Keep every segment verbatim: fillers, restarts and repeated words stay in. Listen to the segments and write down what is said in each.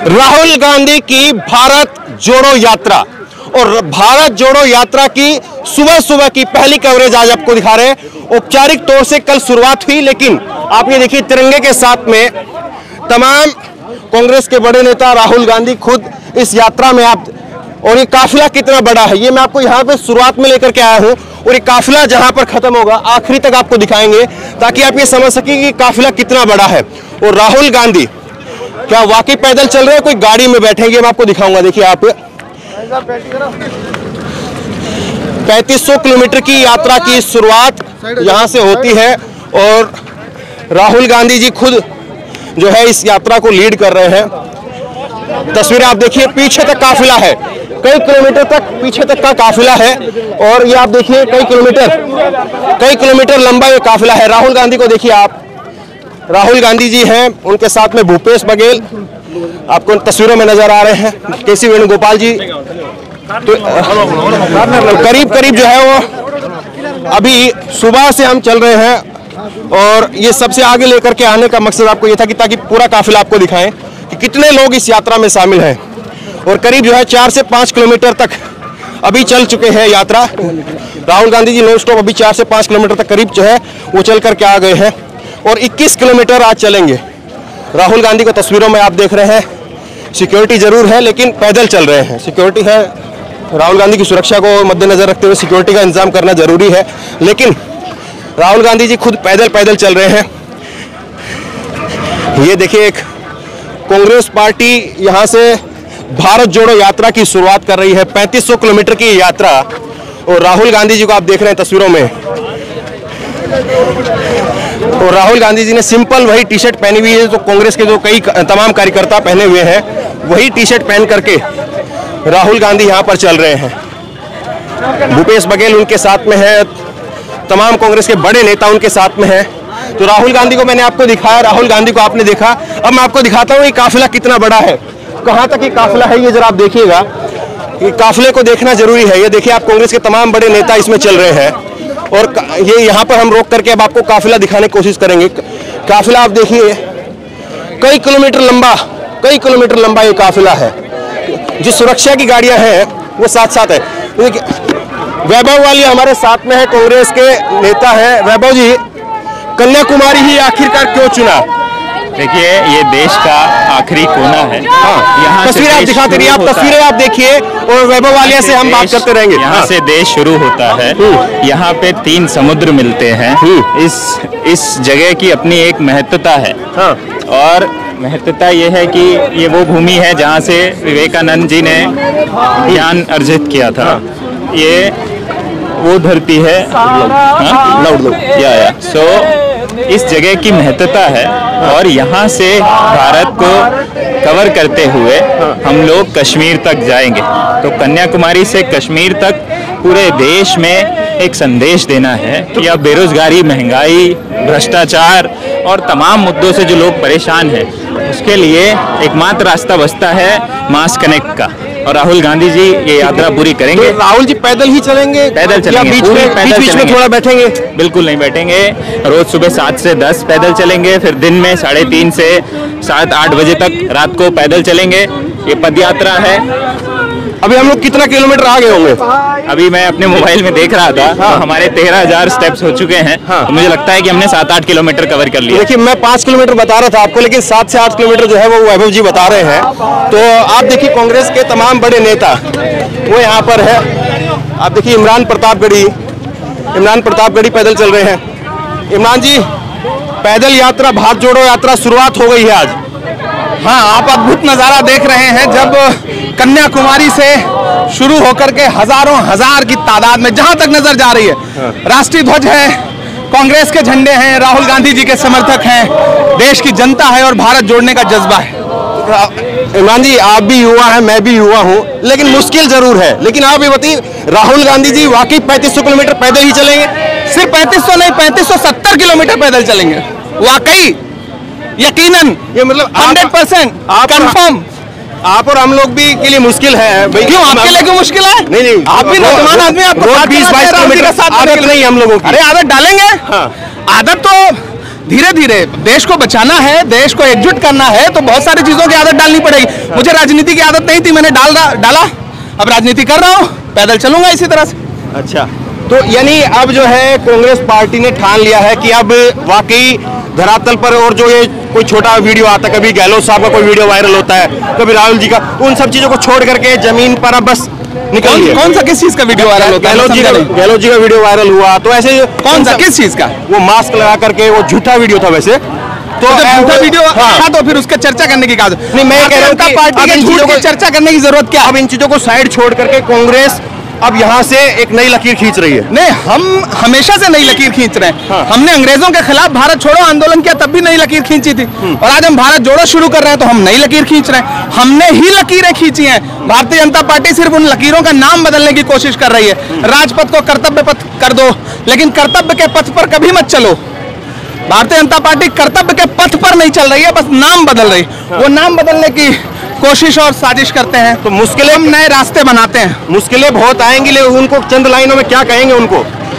राहुल गांधी की भारत जोड़ो यात्रा और भारत जोड़ो यात्रा की सुबह सुबह की पहली कवरेज आज आपको दिखा रहे हैं। औपचारिक तौर से कल शुरुआत हुई, लेकिन आप ये देखिए तिरंगे के साथ में तमाम कांग्रेस के बड़े नेता राहुल गांधी खुद इस यात्रा में आप, और ये काफिला कितना बड़ा है ये मैं आपको यहाँ पे शुरुआत में लेकर के आया हूँ, और ये काफिला जहाँ पर खत्म होगा आखिरी तक आपको दिखाएंगे ताकि आप ये समझ सकें कि काफिला कितना बड़ा है। और राहुल गांधी क्या वाकई पैदल चल रहे हैं, कोई गाड़ी में बैठेंगे, मैं आपको दिखाऊंगा। देखिए आप पैंतीस सौ किलोमीटर की यात्रा की शुरुआत यहाँ से होती है और राहुल गांधी जी खुद जो है इस यात्रा को लीड कर रहे हैं। तस्वीरें आप देखिए, पीछे तक काफिला है, कई किलोमीटर तक पीछे तक का काफिला है, और ये आप देखिए कई किलोमीटर कई किलोमीटर लंबा ये काफिला है। राहुल गांधी को देखिए आप, राहुल गांधी जी हैं, उनके साथ में भूपेश बघेल आपको तस्वीरों में नजर आ रहे हैं, के सी वेणुगोपाल जी। तो करीब करीब जो है वो अभी सुबह से हम चल रहे हैं, और ये सबसे आगे लेकर के आने का मकसद आपको ये था कि ताकि पूरा काफिला आपको दिखाएं कि कितने लोग इस यात्रा में शामिल हैं। और करीब जो है चार से पाँच किलोमीटर तक अभी चल चुके हैं यात्रा। राहुल गांधी जी नॉन स्टॉप अभी चार से पाँच किलोमीटर तक करीब जो है वो चल करके आ गए हैं, और इक्कीस किलोमीटर आज चलेंगे। राहुल गांधी को तस्वीरों में आप देख रहे हैं, सिक्योरिटी जरूर है लेकिन पैदल चल रहे हैं। सिक्योरिटी है, राहुल गांधी की सुरक्षा को मद्देनजर रखते हुए सिक्योरिटी का इंतजाम करना जरूरी है, लेकिन राहुल गांधी जी खुद पैदल पैदल चल रहे हैं। ये देखिए, एक कांग्रेस पार्टी यहाँ से भारत जोड़ो यात्रा की शुरुआत कर रही है, पैंतीस सौ किलोमीटर की यात्रा, और राहुल गांधी जी को आप देख रहे हैं तस्वीरों में। और राहुल गांधी जी ने सिंपल वही टी शर्ट पहनी हुई है तो कांग्रेस के जो कई तमाम कार्यकर्ता पहने हुए हैं, वही टी शर्ट पहन करके राहुल गांधी यहाँ पर चल रहे हैं। भूपेश बघेल उनके साथ में है, तमाम कांग्रेस के बड़े नेता उनके साथ में हैं। तो राहुल गांधी को मैंने आपको दिखाया, राहुल गांधी को आपने देखा, अब मैं आपको दिखाता हूँ ये काफिला कितना बड़ा है, कहाँ तक ये काफिला है ये जरा आप देखिएगा। ये काफिले को देखना जरूरी है। ये देखिए आप, कांग्रेस के तमाम बड़े नेता इसमें चल रहे हैं, और ये यहाँ पर हम रोक करके अब आपको काफिला दिखाने की कोशिश करेंगे। काफिला आप देखिए, कई किलोमीटर लंबा कई किलोमीटर लंबा ये काफिला है। जो सुरक्षा की गाड़ियां हैं वो साथ साथ है। वैभव वाली हमारे साथ में है, कांग्रेस के नेता हैं। वैभव जी, कन्याकुमारी ही आखिरकार क्यों चुना? देखिए, ये देश का आखिरी कोना है। हाँ, यहाँ तस्वीरें आप दिखाते रहिए, आप तस्वीरें आप देखिए, और वैभव वालिया से हम बात करते रहेंगे। यहाँ हाँ। से देश शुरू होता है, यहाँ पे तीन समुद्र मिलते हैं। इस इस जगह की अपनी एक महत्वता है, हाँ। और महत्वता ये है कि ये वो भूमि है जहाँ से विवेकानंद जी ने ज्ञान अर्जित किया था। ये वो धरती है, या या सो इस जगह की महत्वता है, और यहाँ से भारत को कवर करते हुए हम लोग कश्मीर तक जाएंगे। तो कन्याकुमारी से कश्मीर तक पूरे देश में एक संदेश देना है कि अब बेरोजगारी, महंगाई, भ्रष्टाचार और तमाम मुद्दों से जो लोग परेशान हैं, उसके लिए एकमात्र रास्ता बचता है मास कनेक्ट का, और राहुल गांधी जी ये यात्रा पूरी करेंगे। तो राहुल जी पैदल ही चलेंगे? पैदल चलेंगे, बीच में पैदल बीच में थोड़ा बैठेंगे? बिल्कुल नहीं बैठेंगे। रोज सुबह सात से दस पैदल चलेंगे, फिर दिन में साढ़े तीन से सात आठ बजे तक रात को पैदल चलेंगे। ये पद यात्रा है। अभी हम लोग कितना किलोमीटर आगे होंगे? अभी मैं अपने मोबाइल में देख रहा था, हाँ। तो हमारे तेरह हजार स्टेप्स हो चुके हैं, हाँ। तो मुझे लगता है कि हमने सात आठ किलोमीटर कवर कर लिया। देखिए, मैं पाँच किलोमीटर बता रहा था आपको, लेकिन सात से आठ किलोमीटर जो है वो वैभव जी बता रहे हैं। तो आप देखिए, कांग्रेस के तमाम बड़े नेता वो यहाँ पर है। आप देखिए, इमरान प्रतापगढ़ी इमरान प्रतापगढ़ी पैदल चल रहे हैं। इमरान जी, पैदल यात्रा, भारत जोड़ो यात्रा शुरुआत हो गई है आज। हाँ, आप अद्भुत नज़ारा देख रहे हैं, जब कन्याकुमारी से शुरू होकर के हजारों हजार की तादाद में जहां तक नजर जा रही है, राष्ट्रीय ध्वज है, कांग्रेस के झंडे हैं, राहुल गांधी जी के समर्थक हैं, देश की जनता है, और भारत जोड़ने का जज्बा है। इमरान जी, आप भी युवा हैं, मैं भी युवा हूं, लेकिन मुश्किल जरूर है। लेकिन आप ये बताइए, राहुल गांधी जी वाकई पैंतीस सौ किलोमीटर पैदल ही चलेंगे? सिर्फ पैंतीस सौ नहीं, पैंतीस सौ सत्तर किलोमीटर पैदल चलेंगे, वाकई, यकीनन, ये मतलब हंड्रेड परसेंट कंफर्म। आप और हम लोग भी के लिए मुश्किल है भाई। क्यों आपके लिए क्यों मुश्किल है? नहीं नहीं, आप भी नौजवान आदमी, आपको बीस बाईस किलोमीटर आदत नहीं हम लोगों की। अरे आदत डालेंगे, हाँ। आदत तो धीरे धीरे देश को बचाना है, देश को एकजुट करना है, तो बहुत सारी चीजों की आदत डालनी पड़ेगी। मुझे राजनीति की आदत नहीं थी, मैंने डाल डाला, अब राजनीति कर रहा हूँ, पैदल चलूंगा इसी तरह से। अच्छा, तो यानी अब जो है कांग्रेस पार्टी ने ठान लिया है कि अब वाकई धरातल पर, और जो ये कोई छोटा वीडियो आता है, कभी गहलोत साहब का कोई वीडियो वायरल होता है, कभी राहुल जी का, उन सब चीजों को छोड़ करके जमीन पर अब बस निकल कौन सा किस चीज का वीडियो वायरल होता है? गहलोत जी का गहलोत जी का वीडियो वायरल हुआ, तो ऐसे कौन सा किस चीज का? वो मास्क लगा करके, वो झूठा वीडियो था वैसे, तो जब झूठा वीडियो था तो फिर उसका चर्चा करने की बात नहीं। मैं कह रहा हूं कि पार्टी के झूठ की चर्चा करने की जरूरत क्या? अब इन चीजों को साइड छोड़ करके कांग्रेस अब यहाँ से एक नई लकीर खींच रही है। नहीं, हम हमेशा से नई लकीर खींच रहे हैं। हाँ। हमने अंग्रेजों के खिलाफ भारत छोड़ो आंदोलन किया, तब भी नई लकीर खींची थी, और आज हम भारत जोड़ो शुरू कर रहे हैं तो हम नई लकीर खींच रहे हैं। हमने ही लकीरें खींची हैं। भारतीय जनता पार्टी सिर्फ उन लकीरों का नाम बदलने की कोशिश कर रही है। राजपथ को कर्तव्य पथ कर दो, लेकिन कर्तव्य के पथ पर कभी मत चलो। भारतीय जनता पार्टी कर्तव्य के पथ पर नहीं चल रही है, बस नाम बदल रही है। वो नाम बदलने की कोशिश और साजिश करते हैं, तो मुश्किलें, हम नए रास्ते बनाते हैं। मुश्किलें बहुत आएंगी, लेकिन उनको चंद लाइनों में क्या कहेंगे उनको?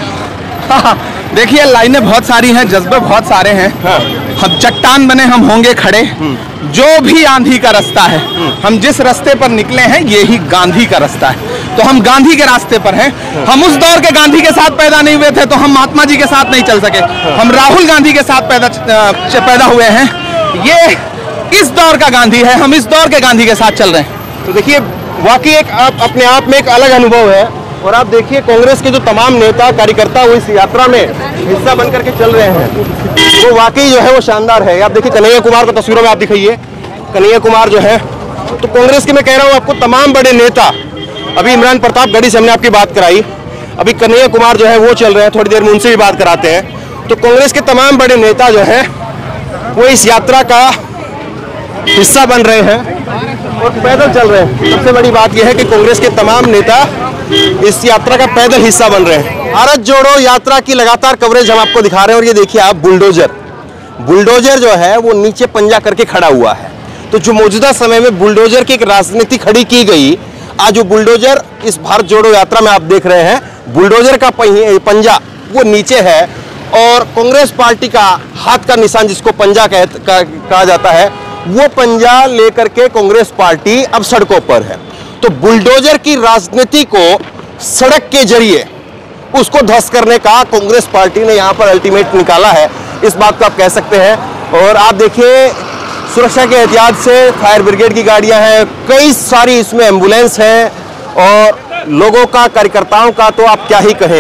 देखिए, लाइनें बहुत सारी हैं, जज्बे बहुत सारे हैं। हाँ। हम चट्टान बने हम होंगे खड़े, जो भी आंधी का रास्ता है, हम जिस रास्ते पर निकले हैं यही गांधी का रास्ता है, तो हम गांधी के रास्ते पर हैं। हम उस दौर के गांधी के साथ पैदा नहीं हुए थे, तो हम महात्मा जी के साथ नहीं चल सके। हम राहुल गांधी के साथ पैदा पैदा हुए हैं। ये इस दौर का गांधी है, हम इस दौर के गांधी के साथ चल रहे हैं। तो देखिए, वाकई एक आप अपने आप में एक अलग अनुभव है, और आप देखिए कांग्रेस के जो तमाम नेता कार्यकर्ता वो इस यात्रा में हिस्सा बन करके चल रहे हैं, वो वाकई जो है वो शानदार है। आप देखिए कन्हैया कुमार को तस्वीरों में आप दिखाइए, कन्हैया कुमार जो है, तो कांग्रेस के मैं कह रहा हूँ आपको तमाम बड़े नेता, अभी इमरान प्रतापगढ़ी से हमने आपकी बात कराई, अभी कन्हैया कुमार जो है वो चल रहे हैं, थोड़ी देर में उनसे भी बात कराते हैं। तो कांग्रेस के तमाम बड़े नेता जो है वो इस यात्रा का हिस्सा बन रहे हैं और पैदल चल रहे हैं। सबसे बड़ी बात यह है कि कांग्रेस के तमाम नेता इस यात्रा का पैदल हिस्सा बन रहे हैं। भारत जोड़ो यात्रा की लगातार कवरेज हम आपको दिखा रहे हैं, और ये देखिए आप बुलडोजर बुलडोजर जो है वो नीचे पंजा करके खड़ा हुआ है। तो जो मौजूदा समय में बुलडोजर की एक राजनीति खड़ी की गई, आज जो बुलडोजर इस भारत जोड़ो यात्रा में आप देख रहे हैं, बुलडोजर का पंजा वो नीचे है, और कांग्रेस पार्टी का हाथ का निशान जिसको पंजा कहा जाता है, वो पंजा लेकर के कांग्रेस पार्टी अब सड़कों पर है। तो बुलडोजर की राजनीति को सड़क के जरिए उसको ध्वस्त करने का कांग्रेस पार्टी ने यहाँ पर अल्टीमेट निकाला है, इस बात को आप कह सकते हैं। और आप देखिए सुरक्षा के एहतियात से फायर ब्रिगेड की गाड़ियां हैं, कई सारी इसमें एम्बुलेंस हैं, और लोगों का, कार्यकर्ताओं का तो आप क्या ही कहें।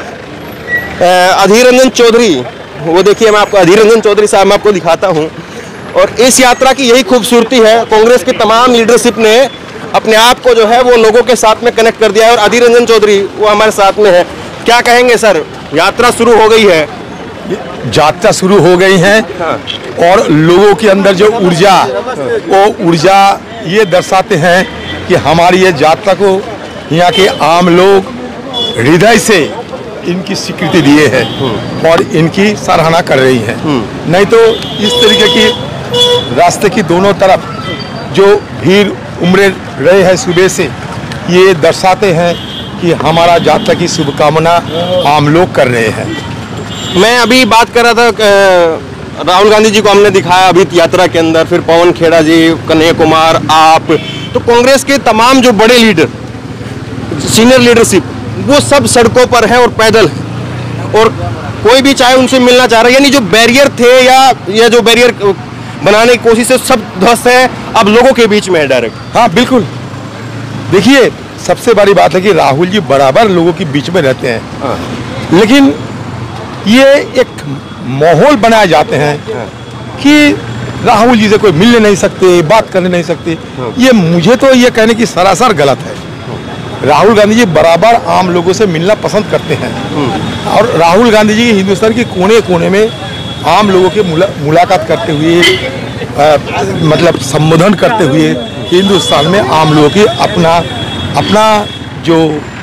अधीर रंजन चौधरी, वो देखिए मैं आपको अधीर रंजन चौधरी साहब मैं आपको दिखाता हूं, और इस यात्रा की यही खूबसूरती है, कांग्रेस की तमाम लीडरशिप ने अपने आप को जो है वो लोगों के साथ में कनेक्ट कर दिया है। और अधीर रंजन चौधरी वो हमारे साथ में है, क्या कहेंगे सर? यात्रा शुरू हो गई है, यात्रा शुरू हो गई है, हाँ। और लोगों के अंदर जो ऊर्जा, वो ऊर्जा ये दर्शाते हैं कि हमारी ये यात्रा को यहाँ के आम लोग हृदय से इनकी स्वीकृति दिए हैं और इनकी सराहना कर रही हैं। नहीं तो इस तरीके की रास्ते की दोनों तरफ जो भीड़ उमड़े रहे हैं सुबह से, ये दर्शाते हैं कि हमारा यात्रा की शुभकामना आम लोग कर रहे हैं। मैं अभी बात कर रहा था, राहुल गांधी जी को हमने दिखाया अभी यात्रा के अंदर, फिर पवन खेड़ा जी, कन्हैया कुमार, आप, तो कांग्रेस के तमाम जो बड़े लीडर, सीनियर लीडरशिप, वो सब सड़कों पर है और पैदल है, और कोई भी चाहे उनसे मिलना चाह रहा है। यानी जो बैरियर थे या या जो बैरियर बनाने की कोशिश है, सब ध्वस्त है, अब लोगों के बीच में है डायरेक्ट। हाँ बिल्कुल, देखिए सबसे बड़ी बात है कि राहुल जी बराबर लोगों के बीच में रहते हैं, हाँ। लेकिन ये एक माहौल बनाए जाते हैं कि राहुल जी से कोई मिलने नहीं सकते, बात करने नहीं सकते, ये मुझे तो ये कहने की सरासर गलत है। राहुल गांधी जी बराबर आम लोगों से मिलना पसंद करते हैं, और राहुल गांधी जी हिंदुस्तान के कोने कोने में आम लोगों के मुला, मुलाकात करते हुए, आ, मतलब संबोधन करते हुए हिंदुस्तान में आम लोगों की अपना अपना जो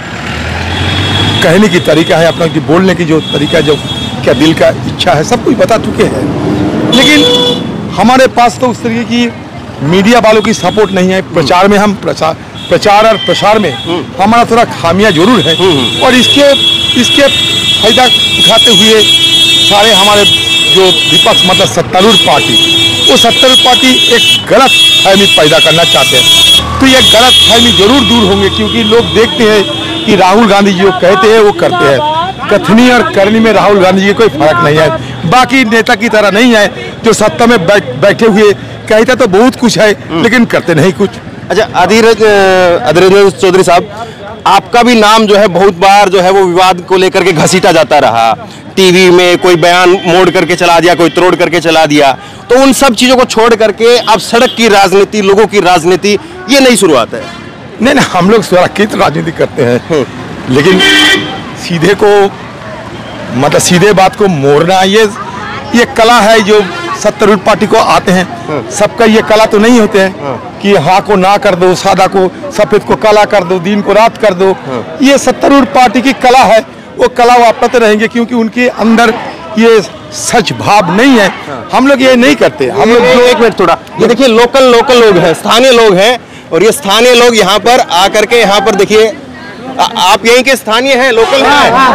कहने की तरीका है, अपना जो बोलने की जो तरीका, जो क्या दिल का इच्छा है, सब कुछ बता चुके हैं। लेकिन हमारे पास तो उस तरीके की मीडिया वालों की सपोर्ट नहीं है। प्रचार में हम प्रचार प्रचार और प्रसार में हमारा थोड़ा खामियां जरूर है, और इसके इसके फायदा उठाते हुए सारे हमारे जो विपक्ष मतलब सत्तारूढ़ पार्टी, वो सत्तारूढ़ पार्टी एक गलत फहमी पैदा करना चाहते हैं। तो ये गलत फहमी जरूर दूर होंगे, क्योंकि लोग देखते हैं कि राहुल गांधी जी जो कहते हैं वो करते हैं। कथनी और करनी में राहुल गांधी जी कोई फर्क नहीं है। बाकी नेता की तरह नहीं है जो सत्ता में बैठ, बैठे हुए कहते तो बहुत कुछ है लेकिन करते नहीं कुछ। अच्छा, अधीर अधीरेंद्र चौधरी साहब, आपका भी नाम जो है बहुत बार जो है वो विवाद को लेकर के घसीटा जाता रहा। टीवी में कोई बयान मोड़ करके चला दिया, कोई तोड़ करके चला दिया। तो उन सब चीजों को छोड़ करके अब सड़क की राजनीति, लोगों की राजनीति, ये नई शुरुआत है। नहीं नहीं, हम लोग सुरक्षित राजनीति करते हैं, लेकिन सीधे को मतलब सीधे बात को मोड़ना ये ये कला है जो सत्तारूढ़ पार्टी को आते हैं। सबका ये कला तो नहीं होते हैं कि हाँ को ना कर दो, सादा को सफेद को काला कर दो, दिन को रात कर दो। ये सत्तारूढ़ पार्टी की कला है, वो कला वो अपनाते रहेंगे क्योंकि उनके अंदर ये सच भाव नहीं है। हम लोग ये नहीं करते। हम लोग जो एक मिनट थोड़ा, ये देखिए लोकल लोकल लोग हैं, स्थानीय लोग हैं, और ये स्थानीय लोग यहाँ पर आकर के यहाँ पर देखिए, आप यहीं के स्थानीय हैं, लोकल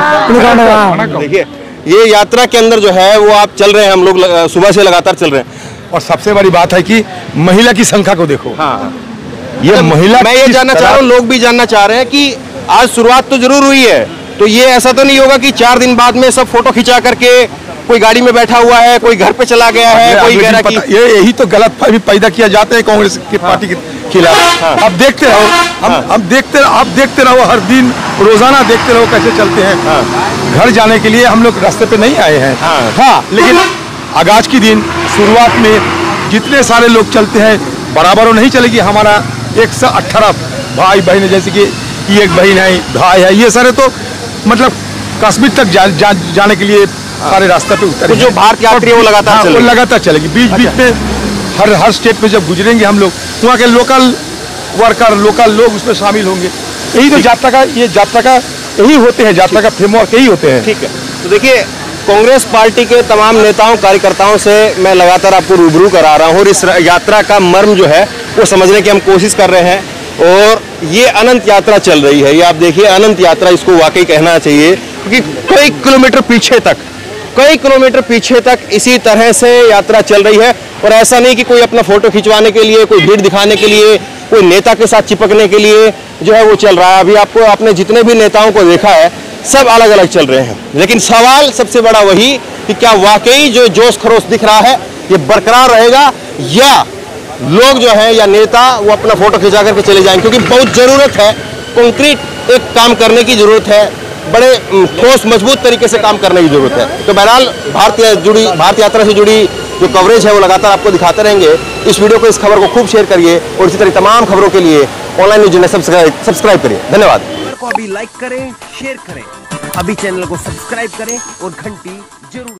हैं। देखिए ये यात्रा के अंदर जो है वो आप चल रहे हैं, हम लोग सुबह से लगातार चल रहे हैं। और सबसे बड़ी बात है कि महिला की संख्या को देखो। हाँ, ये महिला, मैं ये जानना चाह रहा हूँ, लोग भी जानना चाह रहे हैं कि आज शुरुआत तो जरूर हुई है, तो ये ऐसा तो नहीं होगा कि चार दिन बाद में सब फोटो खिंचा करके कोई गाड़ी में बैठा हुआ है, कोई घर पे चला गया है, कोई कह रहा कि ये यही तो गलत फहमी पैदा किया जाता है कांग्रेस की पार्टी के खिलाफ। हाँ। अब देखते रहो, हम हाँ। अब देखते आप देखते रहो, हर दिन रोजाना देखते रहो कैसे चलते हैं। हाँ। घर जाने के लिए हम लोग रास्ते पे नहीं आए हैं। हाँ, हाँ लेकिन आगाज की दिन शुरुआत में जितने सारे लोग चलते हैं बराबर नहीं चलेगी। हमारा एक सौ अठारह भाई बहन, जैसे कि एक बहन है, भाई है, ये सारे तो मतलब कश्मीर तक जा, जा, जाने के लिए सारे रास्ते पे उतरे। तो जो भारत यात्री है वो लगातार हाँ, चलेगी। वो लगातार चलेगी। बीच बीच में हर हर स्टेट में जब गुजरेंगे हम लोग, वहाँ के लोकल वर्कर, लोकल लोग उसमें शामिल होंगे। यही तो यात्रा का, ये यात्रा का यही होते हैं, यात्रा का फ्रेमवर्क यही होते हैं। ठीक है, तो देखिए कांग्रेस पार्टी के तमाम नेताओं कार्यकर्ताओं से मैं लगातार आपको रूबरू करा रहा हूँ और इस यात्रा का मर्म जो है वो समझने की हम कोशिश कर रहे हैं। और ये अनंत यात्रा चल रही है, ये आप देखिए अनंत यात्रा इसको वाकई कहना चाहिए, क्योंकि कई किलोमीटर पीछे तक कई किलोमीटर पीछे तक इसी तरह से यात्रा चल रही है। और ऐसा नहीं कि कोई अपना फोटो खिंचवाने के लिए, कोई भीड़ दिखाने के लिए, कोई नेता के साथ चिपकने के लिए जो है वो चल रहा है। अभी आपको आपने जितने भी नेताओं को देखा है सब अलग अलग चल रहे हैं, लेकिन सवाल सबसे बड़ा वही कि क्या वाकई जो जोश खरोश दिख रहा है ये बरकरार रहेगा, या लोग जो है या नेता वो अपना फोटो खिंचा करके चले जाएंगे। क्योंकि बहुत ज़रूरत है, कंक्रीट एक काम करने की ज़रूरत है, बड़े ठोस मजबूत तरीके से काम करने की जरूरत है। तो बहरहाल भारतीय जुड़ी भारत यात्रा से जुड़ी जो कवरेज है वो लगातार आपको दिखाते रहेंगे। इस वीडियो को, इस खबर को खूब शेयर करिए और इसी तरह तमाम खबरों के लिए ऑनलाइन न्यूज़ ने सब्सक्राइब सब्सक्राइब करिए। धन्यवाद। को अभी लाइक करें, शेयर करें, अभी चैनल को सब्सक्राइब करें और घंटी जरूर